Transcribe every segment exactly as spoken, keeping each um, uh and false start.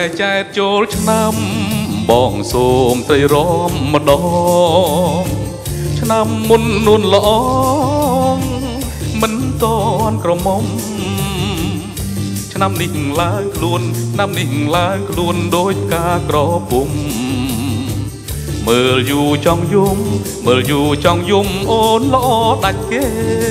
ចែកចូលឆ្នាំបងសូមត្រីរមម្ដងឆ្នាំមុននួនល្អមិនតនក្រមុំឆ្នាំនេះឡើងខ្លួនឆ្នាំនេះឡើងខ្លួនដូចការក្រពុំមើលយូរចង់យំមើលយូរចង់យំអូនល្អដាច់គេ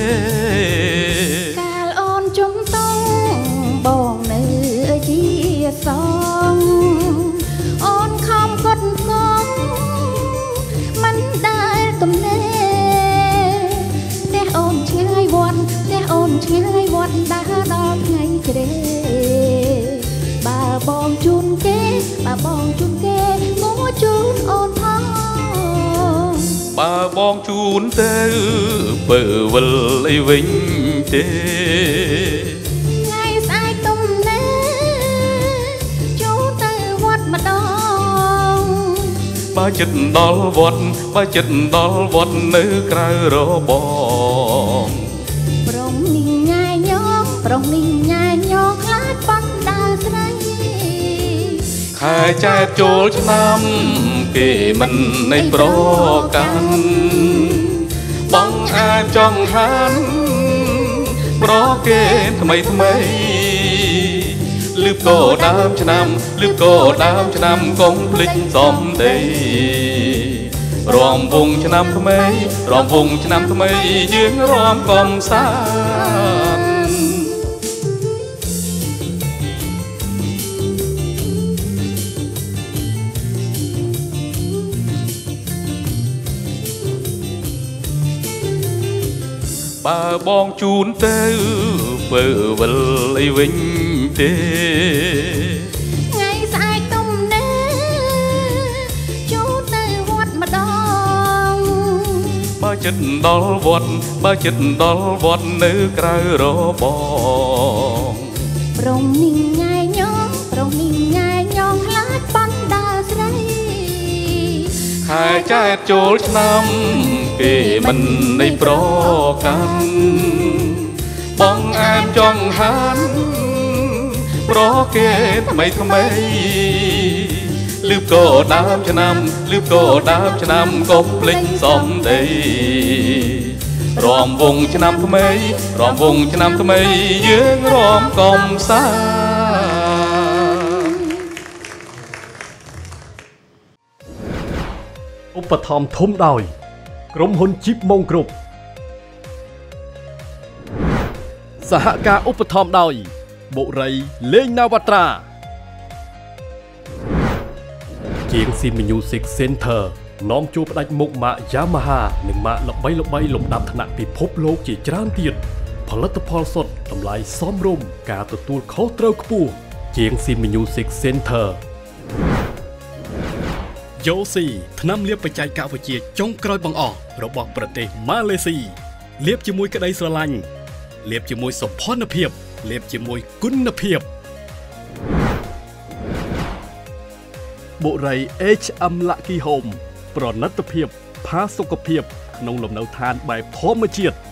កាលអូនជុំតងបងនៅជាសងអូនខំកត់ងងមិនដែលទំនេរតែអូនឆ្ងាយវត្តតែអូនឆ្ងាយវត្តដើរដល់ថ្ងៃជ្រេបើបងជូនគេបើបងជូនគេមកជូនអូនផងបើបងជូនទៅបើវិលអីវិញទេថ្ងៃស្អែកទំនេរជូនទៅវត្តម្ដងបើចិត្តដល់វត្តបើចិត្តដល់វត្តនៅក្រៅរបងប្រុងនេះញ៉ែញងប្រុងនេះញ៉ែញងខ្លាចប៉ុនដើរស្រីខែចែកចូលឆ្នាំគេមិននៃប្រកាន់បងអាចចង់ហានប្រគេថ្មីថ្មីលឺកោដើមឆ្នាំលឺកោដើមឆ្នាំកុំភ្លេចសំដីរំវងឆ្នាំថ្មីរំវងឆ្នាំថ្មីយើងរំកំសាន្តបើបងជូនទៅបើវិលអីវិញទេថ្ងៃស្អែកទំនេរជូនទៅវត្តម្ដងបើចិត្តដល់វត្តបើចិត្តដល់វត្តនៅក្រៅរបងប្រុងនេះញ៉ែញងប្រុងនេះញ៉ែញងខ្លាចប៉ុនដើរស្រីខែចែកចូលឆ្នាំគេមិននៃប្រកាន់បងអែមចង់ហានប្រគេថ្មីថ្មីលឺកោដើមឆ្នាំលឺកោដើមឆ្នាំកុំភ្លេចសំដីរំវងឆ្នាំថ្មីរំវងឆ្នាំថ្មីយើងរំកំសាឧបត្ថម្ភធំដោយក្រុមហ៊ុនជីបម៉ុងគ្រប់សហការឧបត្ថម្ភដោយបុរីលេងណាវត្រាជាង ស៊ី Music Center នាំជួបផ្ដាច់មុខម៉ាក Yamaha និងម៉ាកល្បីល្បីលំដាប់ថ្នាក់ពិភពលោកជាច្រើនទៀតផលិតផលសុទ្ធតម្លៃសមរម្យការទទួលខុសត្រូវខ្ពស់ជាង ស៊ី Music Centerយូស៊ីថ្នាំលាបបច្ចេកវិទ្យាចុងក្រោយបង្អស់របស់ប្រទេសម៉ាឡេស៊ីលាបជាមួយក្តីស្រឡាញ់លាបជាមួយសុភណភាពលាបជាមួយគុណភាពបុរី เอช เอ็ม Lucky Home ប្រណិតភាពផាសុកភាពក្នុងលំនៅឋានបែបធម្មជាតិ